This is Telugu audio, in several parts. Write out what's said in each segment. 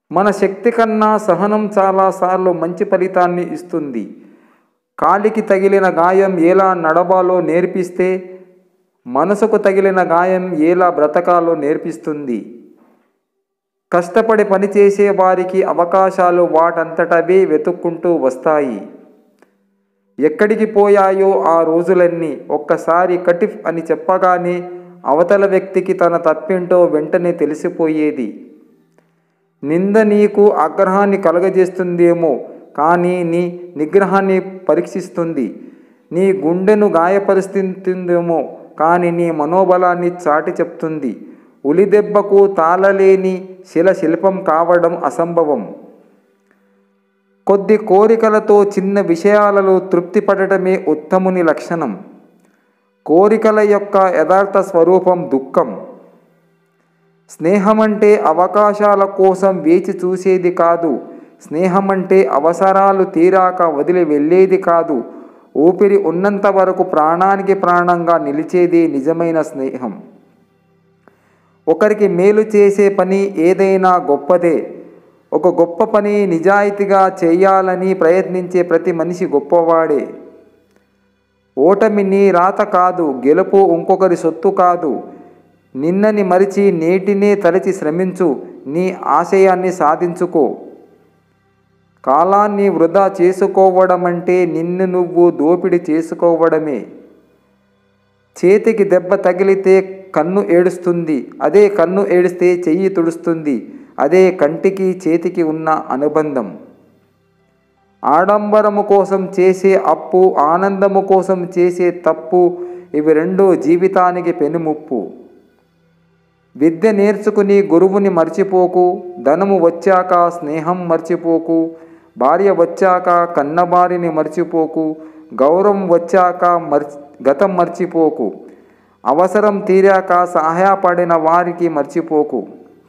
మన శక్తి కన్నా సహనం చాలాసార్లు మంచి ఫలితాన్ని ఇస్తుంది. కాలికి తగిలిన గాయం ఎలా నడవాలో నేర్పిస్తే మనసుకు తగిలిన గాయం ఎలా బ్రతకాలో నేర్పిస్తుంది. కష్టపడి పనిచేసే వారికి అవకాశాలు వాటంతటవే వెతుక్కుంటూ వస్తాయి. ఎక్కడికి పోయాయో ఆ రోజులన్నీ? ఒక్కసారి కటిఫ్ అని చెప్పగానే అవతల వ్యక్తికి తన తప్పేంటో వెంటనే తెలిసిపోయేది. నింద నీకు ఆగ్రహాన్ని కలుగజేస్తుందేమో, కానీ నీ నిగ్రహాన్ని పరీక్షిస్తుంది. నీ గుండెను గాయపరుస్తుందేమో, కానీ నీ మనోబలాన్ని చాటి చెప్తుంది. ఉలిదెబ్బకు తాళలేని శిల్పం కావడం అసంభవం. కొద్ది కోరికలతో చిన్న విషయాలలో తృప్తి పడటమే ఉత్తముని లక్షణం. కోరికల యొక్క యథార్థ స్వరూపం దుఃఖం. స్నేహమంటే అవకాశాల కోసం వేచి చూసేది కాదు. స్నేహమంటే అవసరాలు తీరాక వదిలి వెళ్ళేది కాదు. ఊపిరి ఉన్నంత వరకు ప్రాణానికి ప్రాణంగా నిలిచేది నిజమైన స్నేహం. ఒకరికి మేలు చేసే పని ఏదైనా గొప్పదే. ఒక గొప్ప పని నిజాయితీగా చేయాలని ప్రయత్నించే ప్రతి మనిషి గొప్పవాడే. ఓటమి నీ రాత కాదు, గెలుపు ఇంకొకరి సొత్తు కాదు. నిన్నని మరిచి నేటినే తలచి శ్రమించు, నీ ఆశయాన్ని సాధించుకో. కాలాన్ని వృధా చేసుకోవడమంటే నిన్ను నువ్వు దోపిడీ చేసుకోవడమే. చేతికి దెబ్బ తగిలితే కన్ను ఏడుస్తుంది, అదే కన్ను ఏడిస్తే చెయ్యి తుడుస్తుంది. అదే కంటికి చేతికి ఉన్న అనుబంధం. ఆడంబరము కోసం చేసే అప్పు, ఆనందము కోసం చేసే తప్పు, ఇవి రెండూ జీవితానికి పెనుముప్పు. విద్య నేర్చుకుని గురువుని మర్చిపోకు. ధనము వచ్చాక స్నేహం మర్చిపోకు. భార్య వచ్చాక కన్నబారిని మర్చిపోకు. గౌరవం వచ్చాక గతం మర్చిపోకు. అవసరం తీరాక సహాయపడిన వారికి మర్చిపోకు.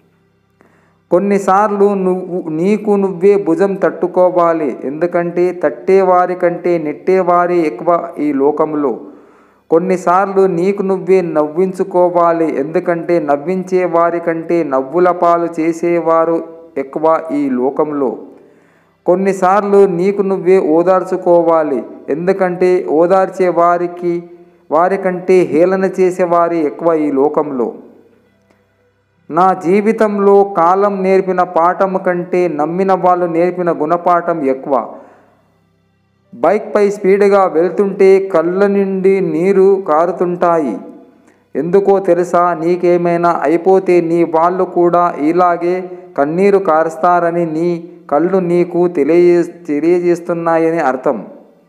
కొన్నిసార్లు నీకు నువ్వే భుజం తట్టుకోవాలి. ఎందుకంటే తట్టేవారి కంటే నెట్టేవారే ఎక్కువ ఈ లోకంలో. కొన్నిసార్లు నీకు నువ్వే నవ్వించుకోవాలి. ఎందుకంటే నవ్వించే వారి కంటే నవ్వుల పాలు చేసేవారు ఎక్కువ ఈ లోకంలో. కొన్నిసార్లు నీకు నువ్వే ఓదార్చుకోవాలి. ఎందుకంటే ఓదార్చే వారికంటే హేళన చేసేవారే ఎక్కువ ఈ లోకంలో. నా జీవితంలో కాలం నేర్పిన పాఠం కంటే నమ్మిన వాళ్ళు నేర్పిన గుణపాఠం ఎక్కువ. బైక్పై స్పీడ్గా వెళ్తుంటే కళ్ళ నుండి నీరు కారుతుంటాయి. ఎందుకో తెలుసా? నీకేమైనా అయిపోతే నీ వాళ్ళు కూడా ఇలాగే కన్నీరు కారుస్తారని నీ కళ్ళు నీకు తెలియజేస్తున్నాయని అర్థం.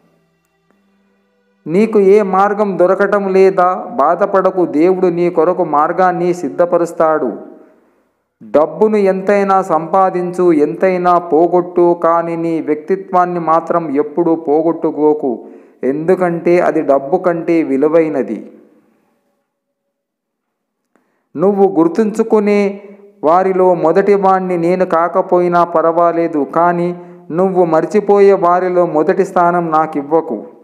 నీకు ఏ మార్గం దొరకటం లేదా? బాధపడకు, దేవుడు నీ కొరకు మార్గాన్ని సిద్ధపరుస్తాడు. డబ్బును ఎంతైనా సంపాదించు, ఎంతైనా పోగొట్టు, కానీ నీ వ్యక్తిత్వాన్ని మాత్రం ఎప్పుడూ పోగొట్టుకోకు. ఎందుకంటే అది డబ్బు కంటే విలువైనది. నువ్వు గుర్తుంచుకునే వారిలో మొదటి వాణ్ణి నేను కాకపోయినా పర్వాలేదు, కానీ నువ్వు మర్చిపోయే వారిలో మొదటి స్థానం నాకివ్వకు.